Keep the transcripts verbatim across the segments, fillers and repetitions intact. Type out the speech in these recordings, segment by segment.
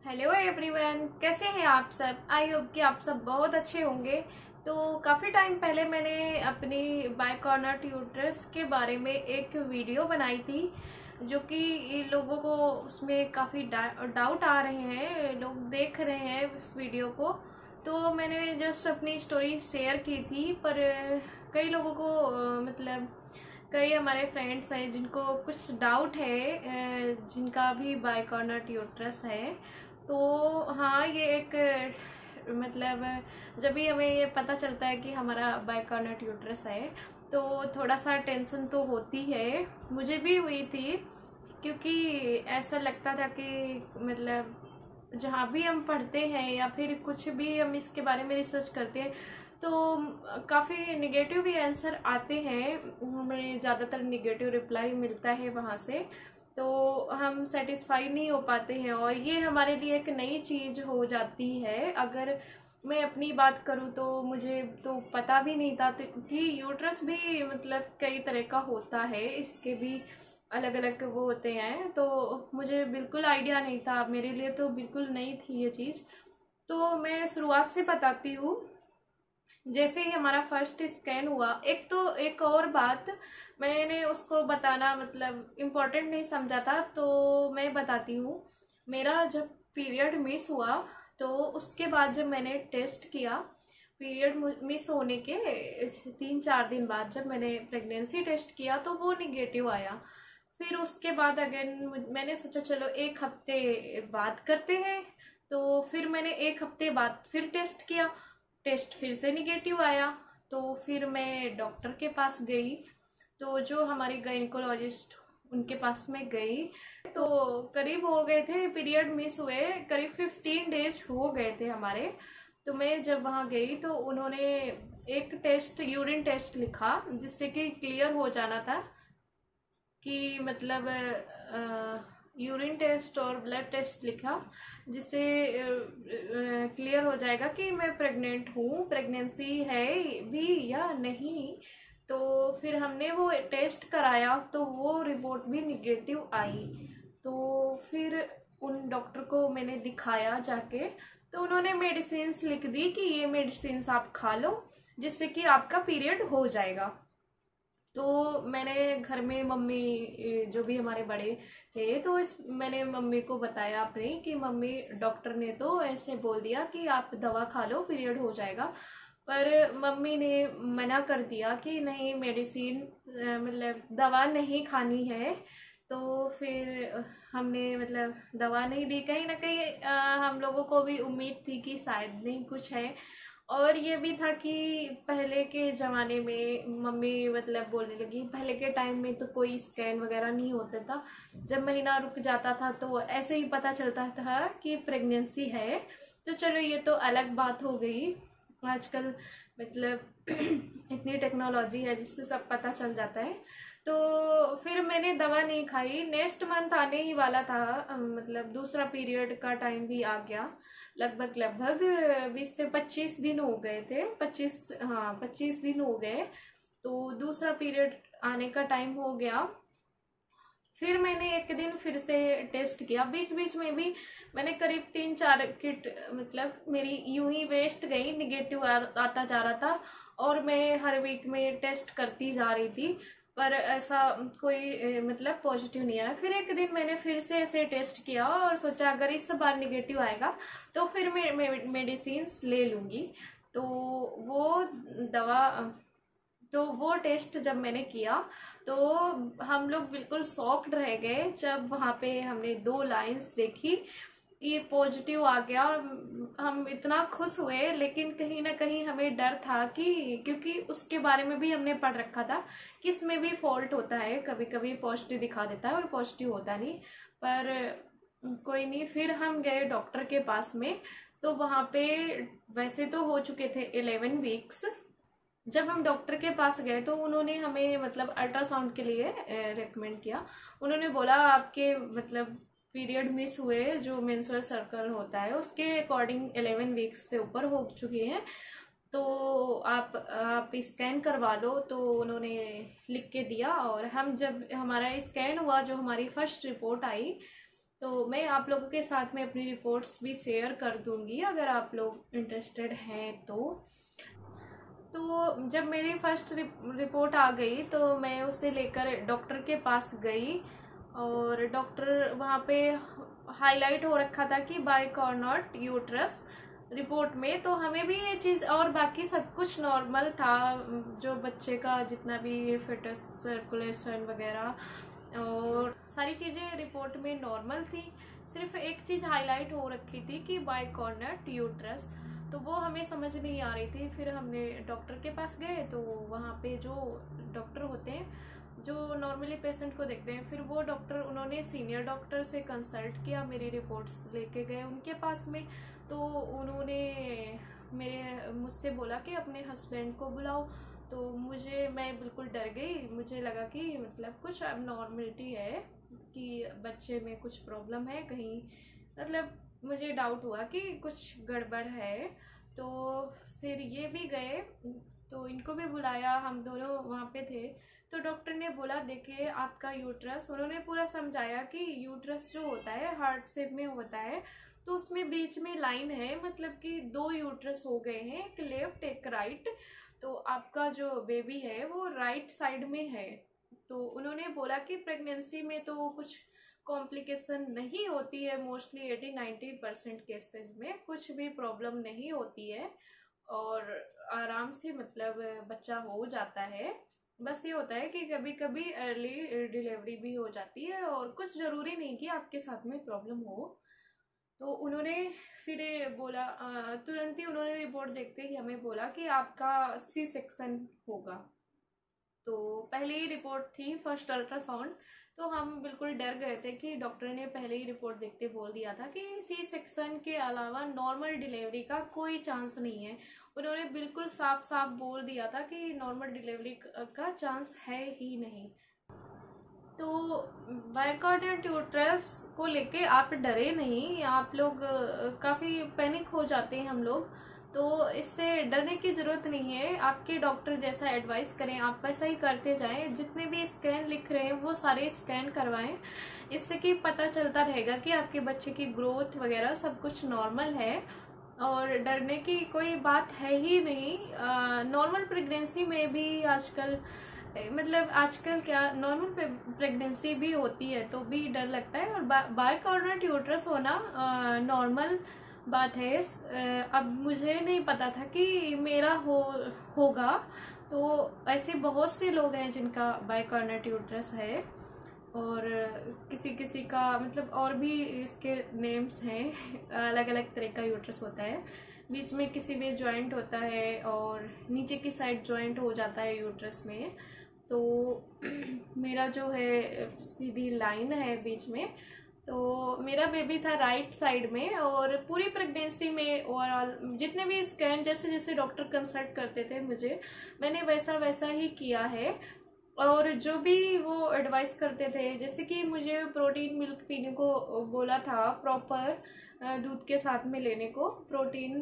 Hello everyone, कैसे हैं आप सब। आई होप कि आप सब बहुत अच्छे होंगे। तो काफ़ी टाइम पहले मैंने अपनी बाइकॉर्नर ट्यूटर्स के बारे में एक वीडियो बनाई थी, जो कि लोगों को उसमें काफ़ी डाउट आ रहे हैं, लोग देख रहे हैं उस वीडियो को। तो मैंने जस्ट अपनी स्टोरी शेयर की थी, पर कई लोगों को अ, मतलब कई हमारे फ्रेंड्स हैं जिनको कुछ डाउट है, अ, जिनका भी बाइकॉर्नर ट्यूटरस है। तो हाँ, ये एक मतलब जब भी हमें ये पता चलता है कि हमारा बाइकॉर्नर ट्यूटरस है, तो थोड़ा सा टेंशन तो होती है। मुझे भी हुई थी, क्योंकि ऐसा लगता था कि मतलब जहाँ भी हम पढ़ते हैं या फिर कुछ भी हम इसके बारे में रिसर्च करते हैं, तो काफ़ी निगेटिव भी आंसर आते हैं। हमें ज़्यादातर निगेटिव रिप्लाई मिलता है वहाँ से, तो हम सेटिस्फाई नहीं हो पाते हैं और ये हमारे लिए एक नई चीज़ हो जाती है। अगर मैं अपनी बात करूँ तो मुझे तो पता भी नहीं था तो कि यूट्रस भी मतलब कई तरह का होता है, इसके भी अलग अलग वो होते हैं। तो मुझे बिल्कुल आइडिया नहीं था, मेरे लिए तो बिल्कुल नई थी ये चीज़। तो मैं शुरुआत से बताती हूँ। जैसे ही हमारा फर्स्ट स्कैन हुआ, एक तो एक और बात मैंने उसको बताना मतलब इम्पोर्टेंट नहीं समझा था, तो मैं बताती हूँ। मेरा जब पीरियड मिस हुआ, तो उसके बाद जब मैंने टेस्ट किया, पीरियड मिस होने के तीन चार दिन बाद जब मैंने प्रेगनेंसी टेस्ट किया, तो वो निगेटिव आया। फिर उसके बाद अगेन मैंने सोचा चलो एक हफ्ते बाद करते हैं। तो फिर मैंने एक हफ्ते बाद फिर टेस्ट किया, टेस्ट फिर से निगेटिव आया। तो फिर मैं डॉक्टर के पास गई, तो जो हमारी गायनिकोलॉजिस्ट, उनके पास में गई। तो करीब हो गए थे पीरियड मिस हुए, करीब फिफ्टीन डेज हो गए थे हमारे। तो मैं जब वहाँ गई तो उन्होंने एक टेस्ट, यूरिन टेस्ट लिखा, जिससे कि क्लियर हो जाना था कि मतलब यूरिन टेस्ट और ब्लड टेस्ट लिखा, जिससे क्लियर हो जाएगा कि मैं प्रेग्नेंट हूँ, प्रेगनेंसी है भी या नहीं। तो फिर हमने वो टेस्ट कराया, तो वो रिपोर्ट भी निगेटिव आई। तो फिर उन डॉक्टर को मैंने दिखाया जाके, तो उन्होंने मेडिसिन्स लिख दी कि ये मेडिसिन्स आप खा लो, जिससे कि आपका पीरियड हो जाएगा। तो मैंने घर में मम्मी, जो भी हमारे बड़े थे, तो इस मैंने मम्मी को बताया अपने कि मम्मी, डॉक्टर ने तो ऐसे बोल दिया कि आप दवा खा लो, पीरियड हो जाएगा। पर मम्मी ने मना कर दिया कि नहीं, मेडिसिन मतलब दवा नहीं खानी है। तो फिर हमने मतलब दवा नहीं दी। कहीं ना कहीं अ, हम लोगों को भी उम्मीद थी कि शायद नहीं कुछ है। और ये भी था कि पहले के ज़माने में मम्मी मतलब बोलने लगी, पहले के टाइम में तो कोई स्कैन वगैरह नहीं होता था। जब महीना रुक जाता था तो ऐसे ही पता चलता था कि प्रेगनेंसी है। तो चलो, ये तो अलग बात हो गई। आजकल मतलब इतनी टेक्नोलॉजी है जिससे सब पता चल जाता है। तो फिर मैंने दवा नहीं खाई। नेक्स्ट मंथ आने ही वाला था, अ, मतलब दूसरा पीरियड का टाइम भी आ गया। लगभग लगभग बीस से पच्चीस दिन हो गए थे, पच्चीस, हाँ पच्चीस दिन हो गए। तो दूसरा पीरियड आने का टाइम हो गया। फिर मैंने एक दिन फिर से टेस्ट किया। बीच बीच में भी मैंने करीब तीन चार किट मतलब मेरी यूं ही वेस्ट गई, निगेटिव आ, आता जा रहा था। और मैं हर वीक में टेस्ट करती जा रही थी, पर ऐसा कोई ए, मतलब पॉजिटिव नहीं आया। फिर एक दिन मैंने फिर से ऐसे टेस्ट किया और सोचा अगर इस बार निगेटिव आएगा तो फिर मैं मेडिसिन ले लूँगी। तो वो दवा, तो वो टेस्ट जब मैंने किया, तो हम लोग बिल्कुल शॉक्ड रह गए जब वहाँ पे हमने दो लाइंस देखी कि पॉजिटिव आ गया। हम इतना खुश हुए, लेकिन कहीं ना कहीं हमें डर था कि, क्योंकि उसके बारे में भी हमने पढ़ रखा था कि इसमें भी फॉल्ट होता है, कभी कभी पॉजिटिव दिखा देता है और पॉजिटिव होता नहीं। पर कोई नहीं, फिर हम गए डॉक्टर के पास में। तो वहाँ पे वैसे तो हो चुके थे इलेवन वीक्स। जब हम डॉक्टर के पास गए तो उन्होंने हमें मतलब अल्ट्रासाउंड के लिए रेकमेंड किया। उन्होंने बोला आपके मतलब पीरियड मिस हुए, जो मेंस्ट्रुअल सर्कल होता है उसके अकॉर्डिंग इलेवन वीक्स से ऊपर हो चुके हैं, तो आप आप स्कैन करवा लो। तो उन्होंने लिख के दिया। और हम जब हमारा स्कैन हुआ, जो हमारी फर्स्ट रिपोर्ट आई, तो मैं आप लोगों के साथ में अपनी रिपोर्ट्स भी शेयर कर दूंगी अगर आप लोग इंटरेस्टेड हैं तो। तो जब मेरी फर्स्ट रिपोर्ट आ गई तो मैं उसे लेकर डॉक्टर के पास गई, और डॉक्टर वहाँ पे हाईलाइट हो रखा था कि बाइकॉर्नर यूट्रस रिपोर्ट में। तो हमें भी ये चीज़ और बाकी सब कुछ नॉर्मल था, जो बच्चे का जितना भी फिटस सर्कुलेशन वगैरह और सारी चीज़ें रिपोर्ट में नॉर्मल थी। सिर्फ एक चीज़ हाईलाइट हो रखी थी कि बाइकॉर्नर यूट्रस, तो वो हमें समझ नहीं आ रही थी। फिर हमने डॉक्टर के पास गए, तो वहाँ पे जो डॉक्टर होते हैं जो नॉर्मली पेशेंट को देखते हैं, फिर वो डॉक्टर उन्होंने सीनियर डॉक्टर से कंसल्ट किया, मेरी रिपोर्ट्स लेके गए उनके पास में। तो उन्होंने मेरे मुझसे बोला कि अपने हस्बैंड को बुलाओ। तो मुझे मैं बिल्कुल डर गई, मुझे लगा कि मतलब कुछ अबनॉर्मलिटी है, कि बच्चे में कुछ प्रॉब्लम है कहीं, मतलब मुझे डाउट हुआ कि कुछ गड़बड़ है। तो फिर ये भी गए, तो इनको भी बुलाया, हम दोनों वहाँ पे थे। तो डॉक्टर ने बोला देखिए आपका यूट्रस, उन्होंने पूरा समझाया कि यूट्रस जो होता है हार्ट शेप में होता है, तो उसमें बीच में लाइन है, मतलब कि दो यूट्रस हो गए हैं, एक लेफ्ट एक राइट। तो आपका जो बेबी है वो राइट साइड में है। तो उन्होंने बोला कि प्रेगनेंसी में तो कुछ कॉम्प्लिकेशन नहीं होती है, mostly eighty ninety percent cases में कुछ भी प्रॉब्लम नहीं होती है, और आराम से मतलब बच्चा हो जाता है। बस ये होता है कि कभी कभी अर्ली डिलीवरी भी हो जाती है, और कुछ ज़रूरी नहीं कि आपके साथ में प्रॉब्लम हो। तो उन्होंने फिर बोला, तुरंत ही उन्होंने रिपोर्ट देखते ही हमें बोला कि आपका सी सेक्शन होगा। तो पहले ही रिपोर्ट थी फर्स्ट अल्ट्रासाउंड, तो हम बिल्कुल डर गए थे कि डॉक्टर ने पहले ही रिपोर्ट देखते बोल दिया था कि सी सेक्शन के अलावा नॉर्मल डिलीवरी का कोई चांस नहीं है। उन्होंने बिल्कुल साफ साफ बोल दिया था कि नॉर्मल डिलीवरी का चांस है ही नहीं। तो बाइकॉर्नर यूट्रस को लेके आप डरे नहीं, आप लोग काफ़ी पैनिक हो जाते हैं हम लोग, तो इससे डरने की ज़रूरत नहीं है। आपके डॉक्टर जैसा एडवाइस करें आप वैसा ही करते जाएं, जितने भी स्कैन लिख रहे हैं वो सारे स्कैन करवाएं, इससे कि पता चलता रहेगा कि आपके बच्चे की ग्रोथ वगैरह सब कुछ नॉर्मल है, और डरने की कोई बात है ही नहीं। नॉर्मल प्रेगनेंसी में भी आजकल, मतलब आजकल क्या नॉर्मल प्रेगनेंसी भी होती है तो भी डर लगता है, और बाइकॉर्नर यूट्रस होना नॉर्मल बात है। अब मुझे नहीं पता था कि मेरा हो होगा, तो ऐसे बहुत से लोग हैं जिनका बाइकॉर्नर यूट्रस है, और किसी किसी का मतलब और भी इसके नेम्स हैं, अलग अलग तरह का यूट्रस होता है। बीच में किसी में जॉइंट होता है, और नीचे की साइड जॉइंट हो जाता है यूट्रस में। तो मेरा जो है सीधी लाइन है बीच में, तो मेरा बेबी था राइट साइड में, और पूरी प्रेगनेंसी में ओवरऑल जितने भी स्कैन जैसे जैसे डॉक्टर कंसल्ट करते थे मुझे, मैंने वैसा वैसा ही किया है। और जो भी वो एडवाइस करते थे, जैसे कि मुझे प्रोटीन मिल्क पीने को बोला था, प्रॉपर दूध के साथ में लेने को प्रोटीन,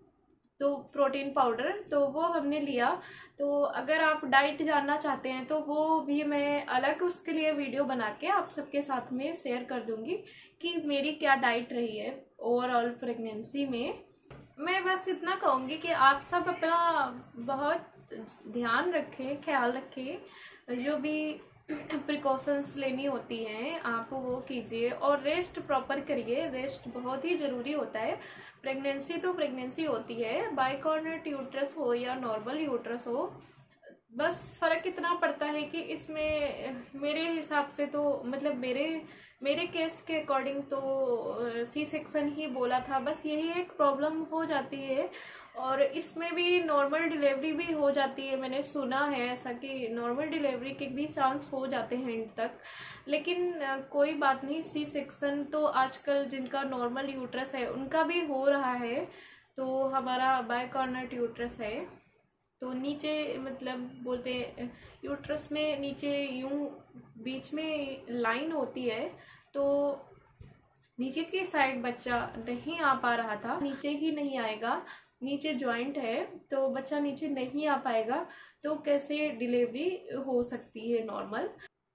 तो प्रोटीन पाउडर, तो वो हमने लिया। तो अगर आप डाइट जानना चाहते हैं तो वो भी मैं अलग उसके लिए वीडियो बना के आप सबके साथ में शेयर कर दूंगी कि मेरी क्या डाइट रही है ओवरऑल प्रेगनेंसी में। मैं बस इतना कहूँगी कि आप सब अपना बहुत ध्यान रखें, ख्याल रखें, जो भी प्रिकॉशंस लेनी होती हैं आप वो कीजिए, और रेस्ट प्रॉपर करिए। रेस्ट बहुत ही ज़रूरी होता है। प्रेगनेंसी तो प्रेगनेंसी होती है, बाइकॉर्नर यूट्रस हो या नॉर्मल यूट्रस हो, बस फ़र्क इतना पड़ता है कि इसमें मेरे हिसाब से तो मतलब मेरे मेरे केस के अकॉर्डिंग तो सी सेक्शन ही बोला था, बस यही एक प्रॉब्लम हो जाती है। और इसमें भी नॉर्मल डिलीवरी भी हो जाती है, मैंने सुना है ऐसा कि नॉर्मल डिलीवरी के भी चांस हो जाते हैं एंड तक, लेकिन कोई बात नहीं। सी सेक्शन तो आजकल जिनका नॉर्मल यूट्रस है उनका भी हो रहा है। तो हमारा बाइकॉर्नर यूट्रस है, तो नीचे मतलब बोलते हैं यूट्रस में नीचे यूं बीच में लाइन होती है, तो नीचे की साइड बच्चा नहीं आ पा रहा था, नीचे ही नहीं आएगा, नीचे जॉइंट है तो बच्चा नीचे नहीं आ पाएगा, तो कैसे डिलीवरी हो सकती है नॉर्मल।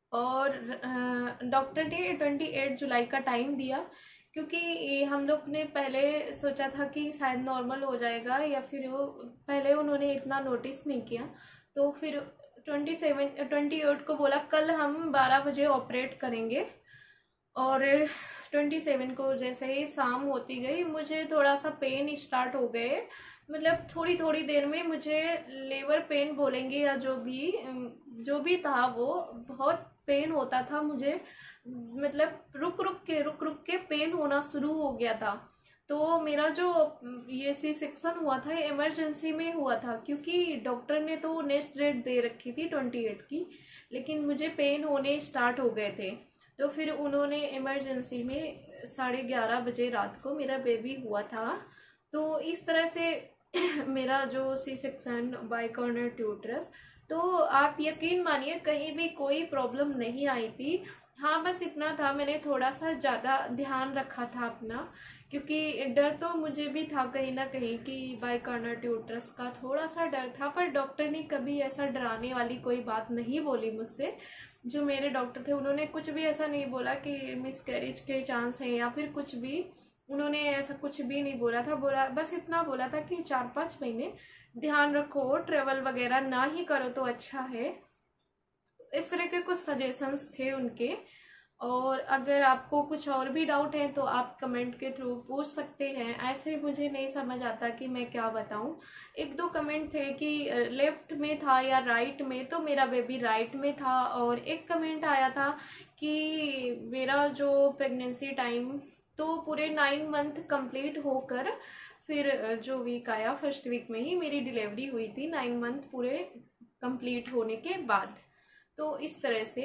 और डॉक्टर ने ट्वेंटी एट जुलाई का टाइम दिया, क्योंकि ये हम लोग ने पहले सोचा था कि शायद नॉर्मल हो जाएगा, या फिर वो पहले उन्होंने इतना नोटिस नहीं किया। तो फिर ट्वेंटी सेवन ट्वेंटी एट को बोला कल हम बारह बजे ऑपरेट करेंगे। और ट्वेंटी सेवन को जैसे ही शाम होती गई मुझे थोड़ा सा पेन स्टार्ट हो गए, मतलब थोड़ी थोड़ी देर में मुझे लेबर पेन बोलेंगे या जो भी जो भी था वो बहुत पेन होता था मुझे, मतलब रुक रुक के रुक रुक के पेन होना शुरू हो गया था। तो मेरा जो ये सी सेक्शन हुआ था इमरजेंसी में हुआ था, क्योंकि डॉक्टर ने तो नेक्स्ट डेट दे रखी थी ट्वेंटी एट की, लेकिन मुझे पेन होने स्टार्ट हो गए थे। तो फिर उन्होंने इमरजेंसी में साढ़े ग्यारह बजे रात को मेरा बेबी हुआ था। तो इस तरह से मेरा जो सी सेक्शन बाइकॉर्नर ट्यूटरस, तो आप यकीन मानिए कहीं भी कोई प्रॉब्लम नहीं आई थी। हाँ, बस इतना था, मैंने थोड़ा सा ज़्यादा ध्यान रखा था अपना, क्योंकि डर तो मुझे भी था कहीं ना कहीं कि बाइकॉर्नर ट्यूटरस का थोड़ा सा डर था। पर डॉक्टर ने कभी ऐसा डराने वाली कोई बात नहीं बोली मुझसे। जो मेरे डॉक्टर थे उन्होंने कुछ भी ऐसा नहीं बोला कि मिसकैरेज के चांस हैं या फिर कुछ भी, उन्होंने ऐसा कुछ भी नहीं बोला था। बोला बस इतना बोला था कि चार पाँच महीने ध्यान रखो, ट्रेवल वगैरह ना ही करो तो अच्छा है। इस तरह के कुछ सजेशंस थे उनके। और अगर आपको कुछ और भी डाउट है तो आप कमेंट के थ्रू पूछ सकते हैं। ऐसे मुझे नहीं समझ आता कि मैं क्या बताऊं। एक दो कमेंट थे कि लेफ्ट में था या राइट में, तो मेरा बेबी राइट में था। और एक कमेंट आया था कि मेरा जो प्रेगनेंसी टाइम तो पूरे नाइन मंथ कंप्लीट होकर फिर जो वीक आया फर्स्ट वीक में ही मेरी डिलीवरी हुई थी, नाइन मंथ पूरे कंप्लीट होने के बाद। तो इस तरह से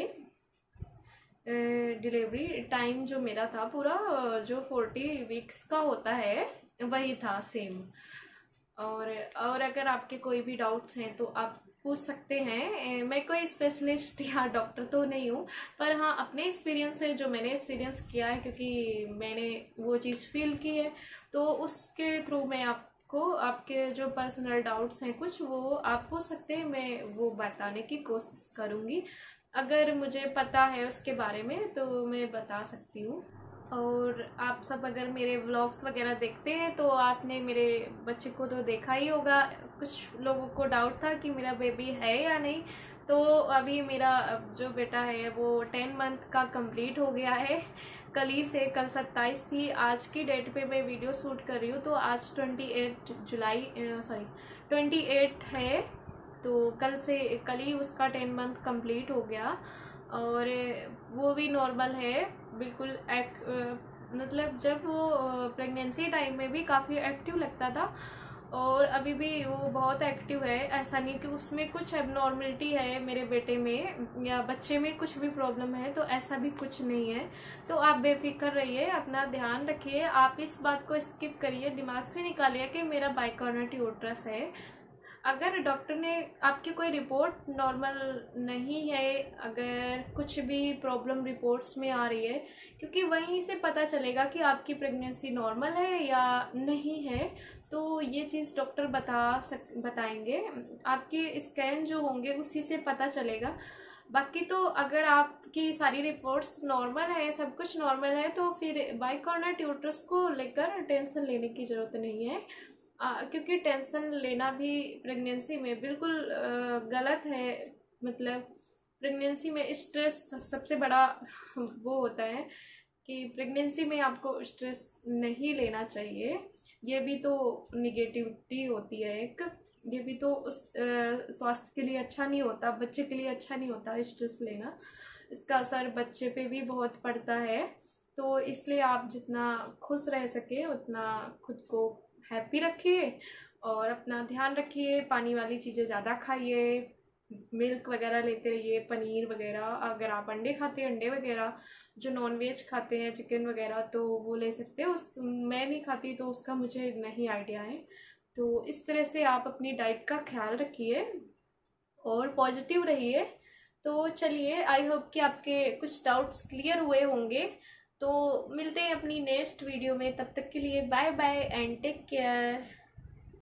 डिलीवरी टाइम जो मेरा था पूरा जो फोर्टी वीक्स का होता है वही था सेम। और और अगर आपके कोई भी डाउट्स हैं तो आप पूछ सकते हैं। मैं कोई स्पेशलिस्ट या डॉक्टर तो नहीं हूँ, पर हाँ अपने एक्सपीरियंस से जो मैंने एक्सपीरियंस किया है, क्योंकि मैंने वो चीज़ फील की है, तो उसके थ्रू मैं आपको आपके जो पर्सनल डाउट्स हैं कुछ वो आप पूछ सकते हैं, मैं वो बताने की कोशिश करूँगी। अगर मुझे पता है उसके बारे में तो मैं बता सकती हूँ। और आप सब अगर मेरे व्लॉग्स वगैरह देखते हैं तो आपने मेरे बच्चे को तो देखा ही होगा। कुछ लोगों को डाउट था कि मेरा बेबी है या नहीं, तो अभी मेरा जो बेटा है वो टेन मंथ का कंप्लीट हो गया है। कल ही से, कल सत्ताईस थी, आज की डेट पे मैं वीडियो शूट कर रही हूँ, तो आज twenty eight July sorry twenty eight है, तो कल से कल ही उसका टेन मंथ कंप्लीट हो गया। और वो भी नॉर्मल है बिल्कुल। एक, मतलब जब वो प्रेगनेंसी टाइम में भी काफ़ी एक्टिव लगता था, और अभी भी वो बहुत एक्टिव है। ऐसा नहीं कि उसमें कुछ एबनॉर्मलिटी है मेरे बेटे में या बच्चे में कुछ भी प्रॉब्लम है, तो ऐसा भी कुछ नहीं है। तो आप बेफिक्र रहिए, अपना ध्यान रखिए। आप इस बात को स्किप करिए, दिमाग से निकालिए कि मेरा बाइकॉर्नर ट्यूटरस है। अगर डॉक्टर ने आपकी कोई रिपोर्ट नॉर्मल नहीं है, अगर कुछ भी प्रॉब्लम रिपोर्ट्स में आ रही है, क्योंकि वहीं से पता चलेगा कि आपकी प्रेगनेंसी नॉर्मल है या नहीं है, तो ये चीज़ डॉक्टर बता सक बताएंगे। आपके स्कैन जो होंगे उसी से पता चलेगा। बाकी तो अगर आपकी सारी रिपोर्ट्स नॉर्मल है, सब कुछ नॉर्मल है, तो फिर बाइकॉर्नर ट्यूटरस को लेकर टेंशन लेने की ज़रूरत नहीं है। आ, क्योंकि टेंशन लेना भी प्रेगनेंसी में बिल्कुल गलत है। मतलब प्रेगनेंसी में स्ट्रेस सबसे बड़ा वो होता है कि प्रेगनेंसी में आपको स्ट्रेस नहीं लेना चाहिए। ये भी तो निगेटिविटी होती है एक, ये भी तो उस स्वास्थ्य के लिए अच्छा नहीं होता, बच्चे के लिए अच्छा नहीं होता स्ट्रेस लेना। इसका असर बच्चे पे भी बहुत पड़ता है। तो इसलिए आप जितना खुश रह सके उतना खुद को हैप्पी रखिए और अपना ध्यान रखिए। पानी वाली चीज़ें ज़्यादा खाइए, मिल्क वगैरह लेते रहिए, पनीर वगैरह। अगर आप अंडे खाते हैं, अंडे वगैरह, जो नॉन वेज खाते हैं चिकन वगैरह, तो वो ले सकते हैं। उस मैं नहीं खाती तो उसका मुझे नहीं आइडिया है। तो इस तरह से आप अपनी डाइट का ख्याल रखिए और पॉजिटिव रहिए। तो चलिए, आई होप कि आपके कुछ डाउट्स क्लियर हुए होंगे। तो मिलते हैं अपनी नेक्स्ट वीडियो में, तब तक के लिए bye bye and take care.